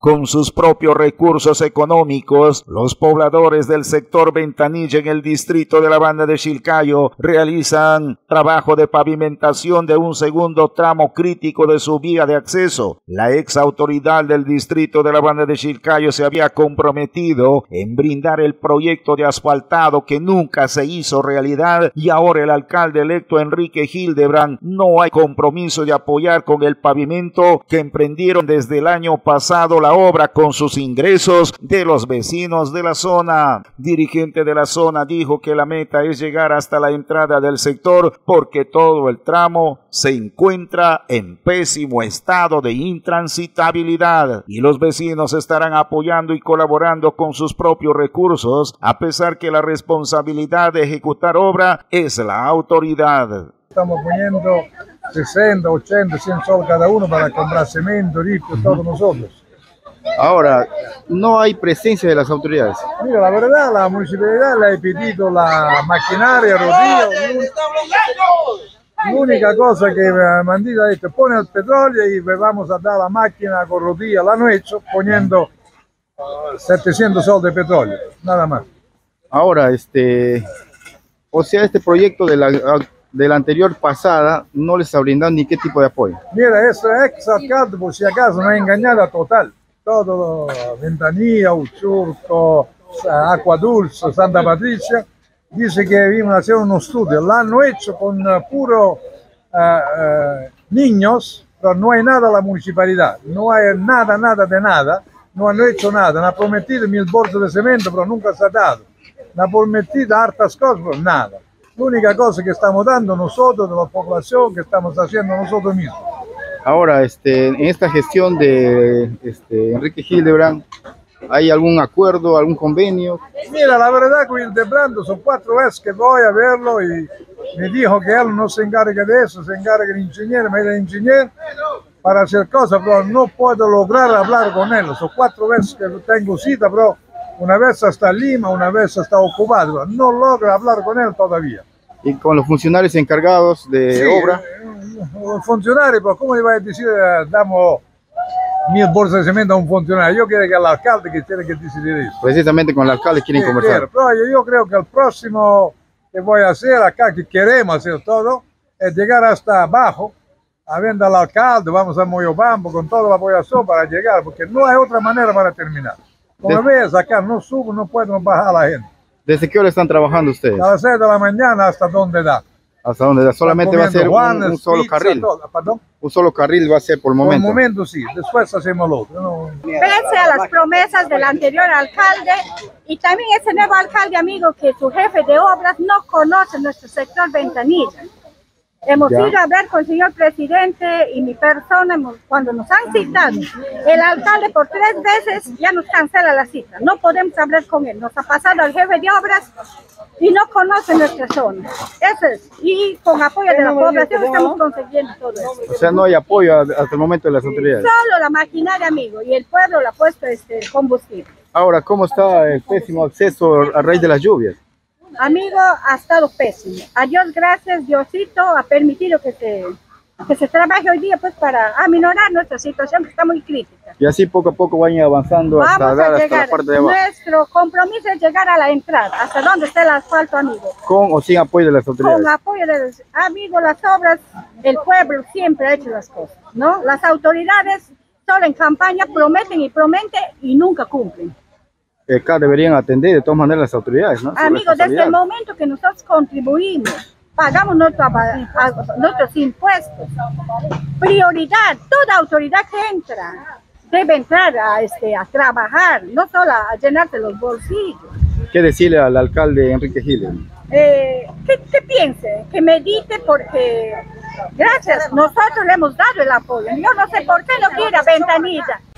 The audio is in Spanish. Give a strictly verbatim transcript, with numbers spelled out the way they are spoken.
Con sus propios recursos económicos, los pobladores del sector Ventanilla en el distrito de la Banda de Chilcayo realizan trabajo de pavimentación de un segundo tramo crítico de su vía de acceso. La ex autoridad del distrito de la Banda de Chilcayo se había comprometido en brindar el proyecto de asfaltado que nunca se hizo realidad, y ahora el alcalde electo Enrique Hildebrand no hay compromiso de apoyar con el pavimento que emprendieron desde el año pasado la obra con sus ingresos de los vecinos de la zona. Dirigente de la zona dijo que la meta es llegar hasta la entrada del sector porque todo el tramo se encuentra en pésimo estado de intransitabilidad y los vecinos estarán apoyando y colaborando con sus propios recursos, a pesar que la responsabilidad de ejecutar obra es la autoridad. Estamos poniendo sesenta, ochenta, cien soles cada uno para comprar cemento, ripio, todos nosotros. Ahora, no hay presencia de las autoridades. Mira, la verdad, la municipalidad le ha pedido la maquinaria, rodillo. La única cosa que me han dicho es que pone el petróleo y le vamos a dar la máquina con rodilla. La han hecho poniendo setecientos soles de petróleo, nada más. Ahora, este, o sea, este proyecto de la, de la anterior pasada no les ha brindado ni qué tipo de apoyo. Mira, eso es ex alcalde, por si acaso, no es engañada total. Todo, Ventanilla, Uchurco, Agua Dulce, Santa Patricia, dice que vino a hacer unos estudios. Lo han hecho con uh, puro uh, uh, niños, pero no hay nada la municipalidad. No hay nada, nada de nada. No han hecho nada. Han prometido mil bolsas de cemento, pero nunca se ha dado. Han prometido hartas cosas, pero nada. La única cosa que estamos dando nosotros, de la población, que estamos haciendo nosotros mismos. Ahora, este, en esta gestión de este, Enrique Hildebrand, ¿hay algún acuerdo, algún convenio? Mira, la verdad que Hildebrand son cuatro veces que voy a verlo y me dijo que él no se encarga de eso, se encarga el ingeniero, me da ingeniero para hacer cosas, pero no puedo lograr hablar con él. Son cuatro veces que tengo cita, pero una vez hasta Lima, una vez hasta ocupado, no logro hablar con él todavía. ¿Y con los funcionarios encargados de sí, obra? Un funcionario, pero ¿cómo le va a decir, damos mil bolsas de cemento a un funcionario? Yo creo que el alcalde que tiene que decidir eso. Precisamente con el alcalde quieren sí, conversar. Pero yo, yo creo que el próximo que voy a hacer acá, que queremos hacer todo, es llegar hasta abajo, a ver al alcalde, vamos a Moyobambo con toda la apoyación para llegar, porque no hay otra manera para terminar. Como Des... ves, acá no subo, no podemos bajar a la gente. ¿Desde qué hora están trabajando ustedes? A las seis de la mañana hasta donde da. ¿Hasta dónde? Solamente va a ser un, un solo pizza, carril. Todo. ¿Perdón? Un solo carril va a ser por el momento. Por el momento sí, después hacemos lo otro. No. Pese a las promesas del anterior alcalde y también ese nuevo alcalde, amigo, que su jefe de obras no conoce nuestro sector Ventanilla. Hemos ya. ido a hablar con el señor presidente y mi persona cuando nos han citado. El alcalde por tres veces ya nos cancela la cita. No podemos hablar con él. Nos ha pasado al jefe de obras y no conoce nuestra zona. Eso es. Y con apoyo de la población estamos consiguiendo todo eso. O sea, no hay apoyo hasta el momento de las autoridades. Solo la maquinaria, amigo, y el pueblo le ha puesto este combustible. Ahora, ¿cómo está el pésimo acceso a raíz de las lluvias? Amigo, ha estado pésimo. A Dios gracias, Diosito ha permitido que se, que se trabaje hoy día pues para aminorar nuestra situación que está muy crítica. Y así poco a poco vayan avanzando Vamos hasta, a dar, llegar. hasta la parte de abajo. Nuestro compromiso es llegar a la entrada, hasta donde está el asfalto, amigo. ¿Con o sin apoyo de las autoridades? Con apoyo de los amigos, las obras, el pueblo siempre ha hecho las cosas, ¿no? Las autoridades solo en campaña prometen y prometen y nunca cumplen. Acá deberían atender de todas maneras las autoridades, ¿no? Amigos, desde el momento que nosotros contribuimos, pagamos nuestro, a, nuestros impuestos, prioridad, toda autoridad que entra debe entrar a, este, a trabajar, no solo a llenarse los bolsillos. ¿Qué decirle al alcalde Enrique Hildebrand? Eh, que, que piense, que medite, porque gracias, nosotros le hemos dado el apoyo. Yo no sé por qué no quiere a Ventanilla.